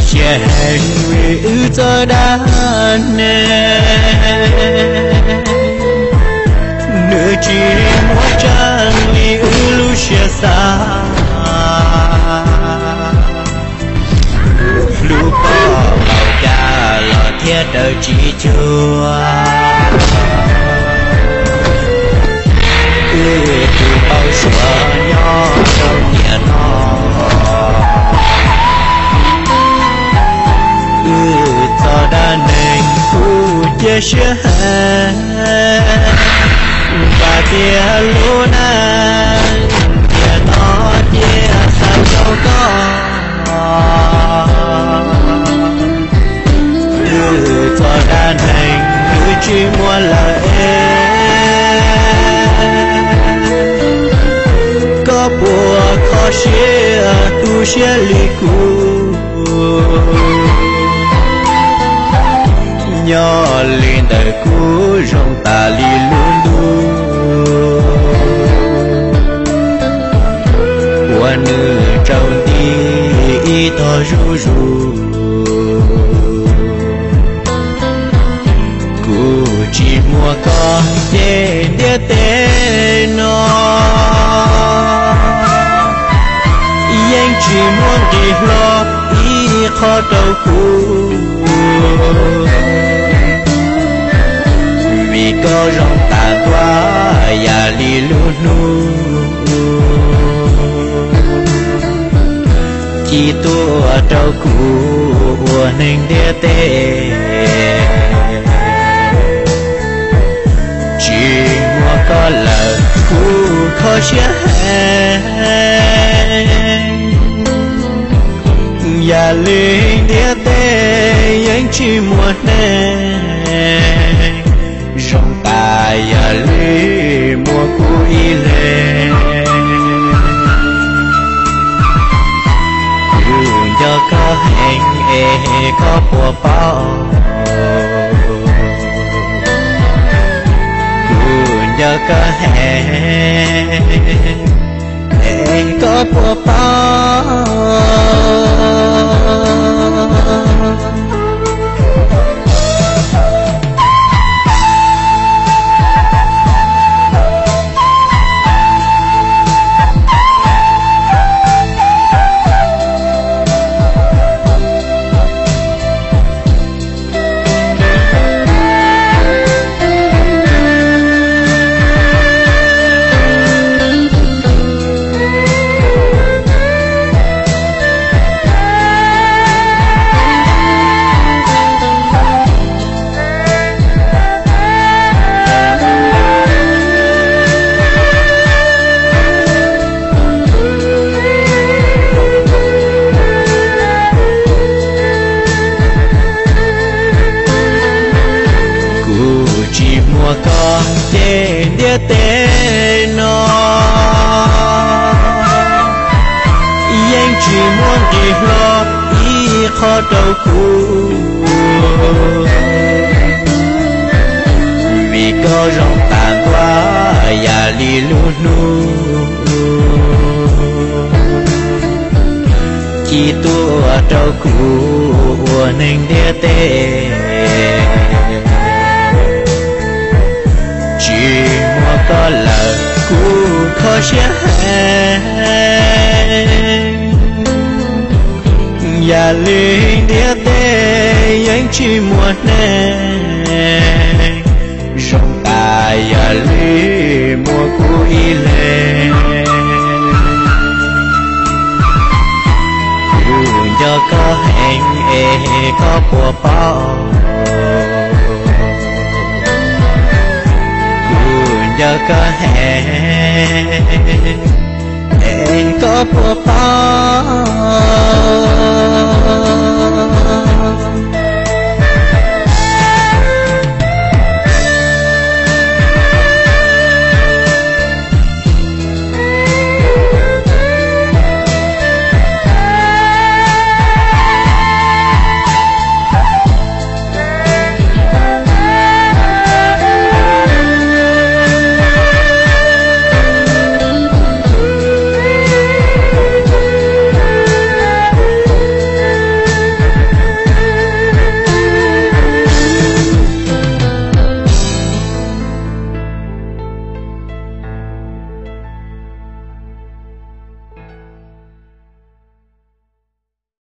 sẽ vì ư cho đã nè nửa chỉ mua trang vì ư lu sẽ xa lu có bao cả lọ thiết đời chỉ chưa từ bao xưa nhỏ trong nhà nó cho đã nên khu chia sẻ và tia lúa na tia nó tia sao đâu có cho đã nên cứ chỉ mua lời có bùa khó xia tu xia lì cu nhỏ lên đời cũ rong ta li luôn luôn qua nữ trong đi to ru ru cũ chỉ mua con để tê nó anh chỉ muốn đi lo ý khó đâu cũ vì có rong ta quá ya li lu nu chỉ tua trâu cũ nên đĩa tê chỉ mua có lời cũ khó chia ya lên đĩa tê anh chỉ muốn nên rong ta ya li mua cũ y lệ cho có hẹn có bùa bao cho có hẹn có bùa bao con tên đĩa tê nó anh chỉ muốn đi lo ý khó đâu cũ vì có rong tàn quá ya li lu nu chỉ tua trâu cũ nên đĩa tê chỉ mua có lời cũ khó chia ya lên đĩa tê anh chỉ muốn nên rong ta ya li mua cũ y lệ cho có hẹn có bùa bao cho có hẹn có bùa bao